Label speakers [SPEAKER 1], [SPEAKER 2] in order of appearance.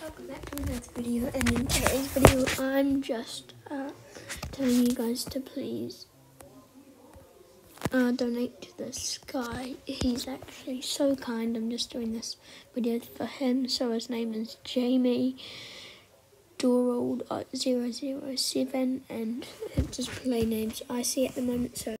[SPEAKER 1] Welcome back to another video, and in today's video I'm just telling you guys to please donate to this guy. He's actually so kind. I'm just doing this video for him. So his name is Jamie Dorald 007, and it's his play names I see at the moment. So